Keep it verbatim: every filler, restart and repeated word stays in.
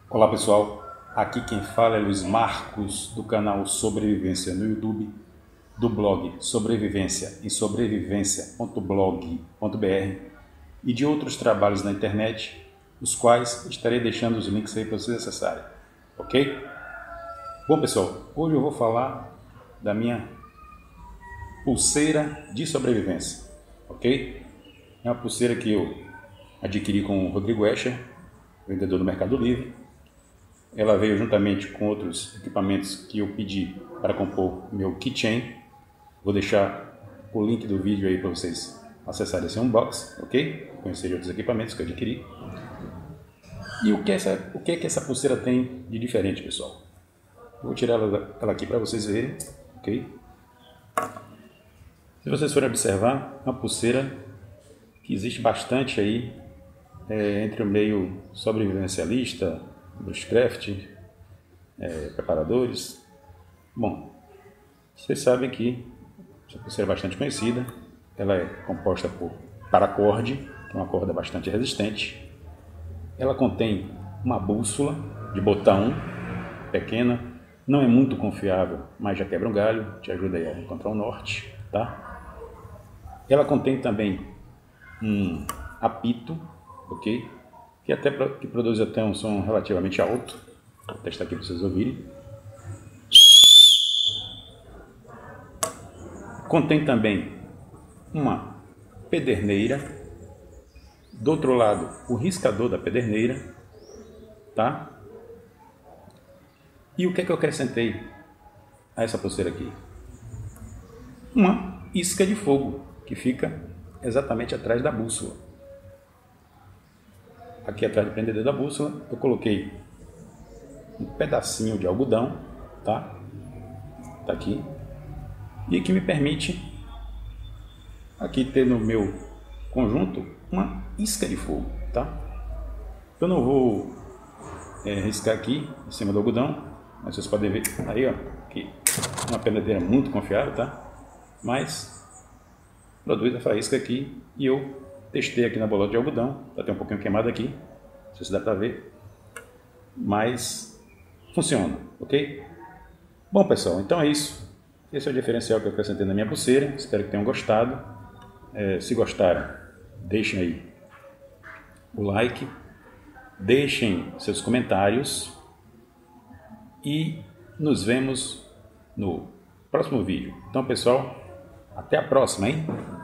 Olá pessoal, aqui quem fala é Luiz Marcos do canal Sobrevivência no YouTube, do blog Sobrevivência em sobrevivência ponto blog ponto br e de outros trabalhos na internet, os quais estarei deixando os links aí para vocês acessarem, ok? Bom pessoal, hoje eu vou falar da minha pulseira de sobrevivência, ok? É uma pulseira que eu adquiri com o Rodrigo Escher, vendedor do Mercado Livre. Ela veio juntamente com outros equipamentos que eu pedi para compor meu keychain. Vou deixar o link do vídeo aí para vocês acessarem esse unboxing, ok? Conhecer outros equipamentos que eu adquiri. E o que, essa, o que é que essa pulseira tem de diferente, pessoal? Vou tirar ela, ela aqui para vocês verem, ok? Se vocês forem observar, é uma pulseira que existe bastante aí é, entre o meio sobrevivencialista, bushcraft, é, preparadores. Bom, vocês sabem que essa pulseira é bastante conhecida. Ela é composta por paracorde, que é uma corda bastante resistente. Ela contém uma bússola de botão pequena, não é muito confiável, mas já quebra um galho, te ajuda aí a encontrar o norte, tá? Ela contém também um apito, ok? Que até que produz até um som relativamente alto. Vou testar aqui para vocês ouvirem. Contém também uma pederneira. Do outro lado, o riscador da pederneira, tá? E o que é que eu acrescentei a essa pulseira aqui? Uma isca de fogo que fica exatamente atrás da bússola. Aqui atrás do prendedor da bússola eu coloquei um pedacinho de algodão, tá? Tá aqui. E que me permite aqui ter no meu conjunto uma isca de fogo, tá? Eu não vou é, riscar aqui em cima do algodão, mas vocês podem ver aí, ó, que é uma penedeira muito confiável, tá? Mas produz a faísca aqui e eu testei aqui na bolota de algodão, tá até um pouquinho queimado aqui, não sei se dá para ver, mas funciona, ok? Bom pessoal, então é isso. Esse é o diferencial que eu acrescentei na minha pulseira. Espero que tenham gostado. É, se gostaram, deixem aí o like, deixem seus comentários e nos vemos no próximo vídeo. Então pessoal, até a próxima, hein?